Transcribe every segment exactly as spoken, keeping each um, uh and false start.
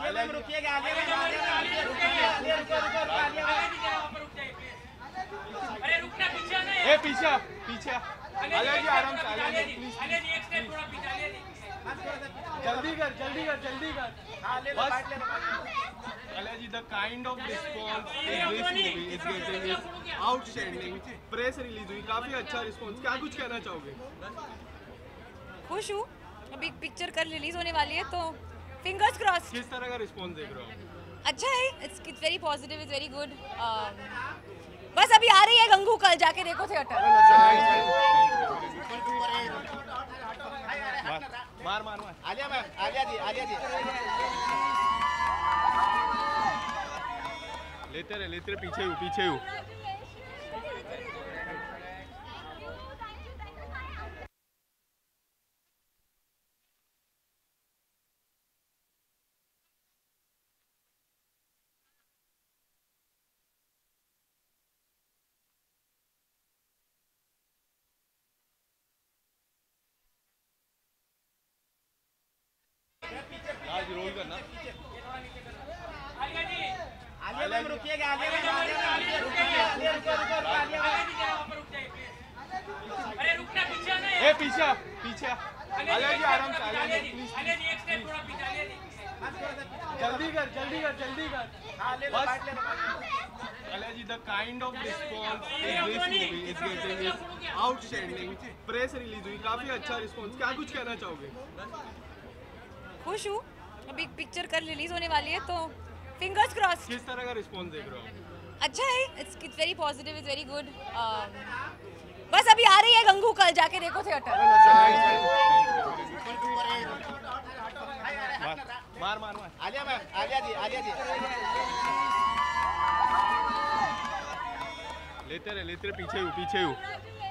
Alia ma'am रुकिएगा, Alia ma'am Alia रुकिए, आलिया रुको रुको आलिया अरे रुकना पीछे ना ए पीछे पीछे आलिया जी आराम से आलिया जी प्लीज आलिया जी एक स्टेप थोड़ा पीछे आलिया जी जल्दी कर जल्दी कर जल्दी कर हां ले लो बाइट ले लो Alia ji the kind of response in this movie is getting is outstanding press release हुई काफी अच्छा रिस्पांस क्या कुछ कहना चाहोगे खुश हूँ अभी पिक्चर कल रिलीज होने वाली है तो फिंगर्स क्रॉस किस तरह का रिस्पांस देख रहे हो अच्छा है it's it's very positive it's very good बस अभी आ रही है गंगू कल जाके देखो थिएटर मार मार मार आलिया मैम आलिया जी आलिया जी लेते रहे लेते रहे पीछे हूँ पीछे हूँ आज रोल करना आलिया जी आलिया मैम रुकिएगा, आलिया मैम आलिया रुकिए, आलिया रुको रुको आलिया आलिया जी जरा ऊपर उठ जाइए प्लीज अरे रुकना पीछे ना ए पीछे पीछे आलिया जी आराम से आलिया जी प्लीज आलिया जी एक स्टेप थोड़ा पीछे आलिया जी जल्दी कर जल्दी कर जल्दी कर हां ले लो बाइट ले लो Alia ji the kind of response in this movie is getting is outstanding press release हुई काफी अच्छा रिस्पांस क्या कुछ कहना चाहोगे खुश हूँ अभी पिक्चर कल रिलीज होने वाली है तो फिंगर्स क्रॉस किस तरह का रिस्पांस देख रहे हो अच्छा है it's it's very positive it's very good बस अभी आ रही है गंगू कल जाके देखो थिएटर मार मार मार आलिया मैम आलिया जी आलिया जी लेते रहे लेते रहे पीछे हूँ पीछे हूँ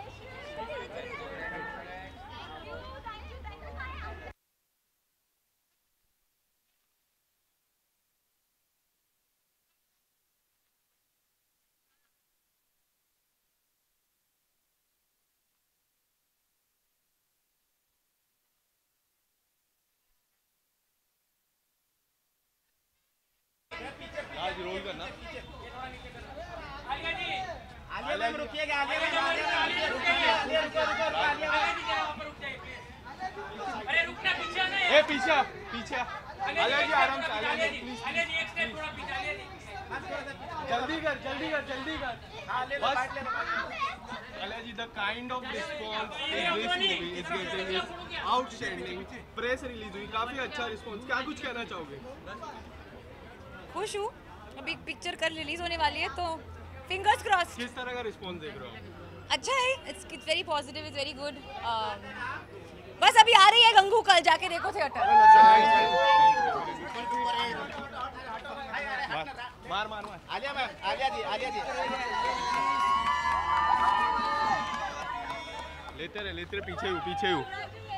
आज रोल करना आलिया जी आलिया मैम रुकिएगा, आलिया मैम आलिया रुकिए, आलिया रुको रुको आलिया आलिया जी जरा ऊपर उठ जाइए प्लीज अरे रुकना पीछे ना ए पीछे पीछे आलिया जी आराम से आलिया जी प्लीज आलिया जी एक स्टेप थोड़ा पीछे आलिया जी जल्दी कर जल्दी कर जल्दी कर हां ले लो बाइट ले लो Alia ji the kind of response in this movie is getting is outstanding press release हुई काफी अच्छा रिस्पांस क्या कुछ कहना चाहोगे खुश हूँ अभी पिक्चर कल रिलीज होने वाली है तो फिंगर्स क्रॉस किस तरह का रिस्पांस देख रहे हो अच्छा है it's it's very positive it's very good बस अभी आ रही है गंगू कल जाके देखो थिएटर मार मार मार आलिया मैम आलिया जी आलिया जी लेते रहे लेते रहे पीछे हूँ पीछे हूँ